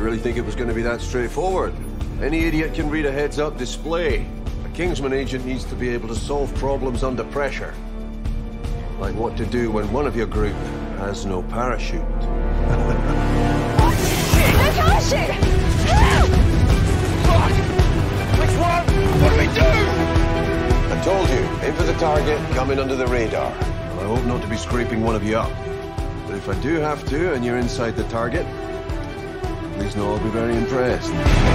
really think it was going to be that straightforward? Any idiot can read a heads-up display. A Kingsman agent needs to be able to solve problems under pressure. Like what to do when one of your group has no parachute. What? No parachute! Fuck! Which one? What do we do? I told you, aim for the target, come in under the radar. I hope not to be scraping one of you up. But if I do have to, and you're inside the target, please know I'll be very impressed.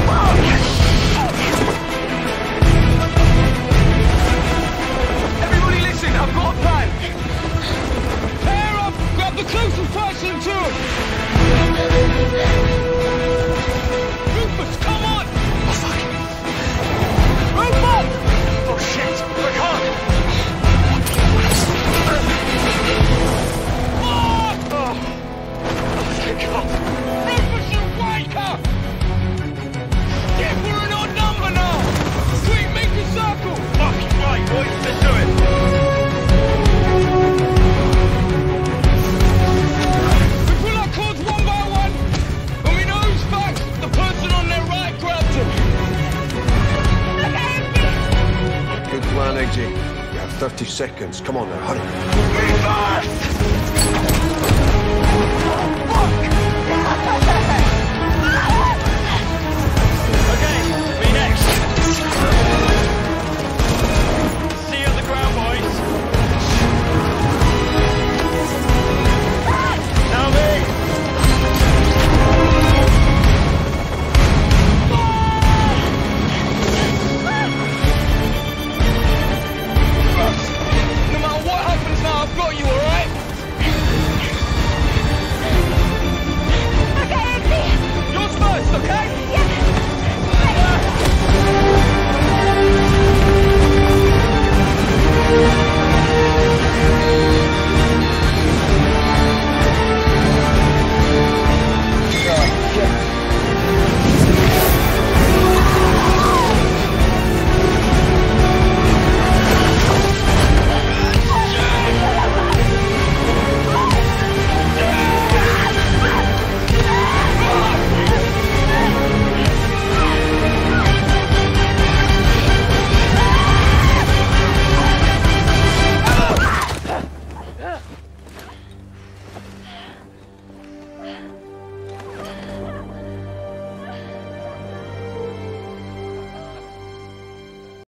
Everybody listen, I've got a plan. Pair up, grab the closest person to him. Rufus, come on! Oh, fuck. Rufus! Oh, shit, I can't. Oh, thank God. Rufus, you wanker! Get for an odd number now! Quick, make a circle! Fucking right, boys, let's do it! We pull our cords one by one. When we know who's back, the person on their right grabs him. Look at Eggsy! Good plan, Eggsy. You have 30 seconds. Come on now, hurry. Move fast!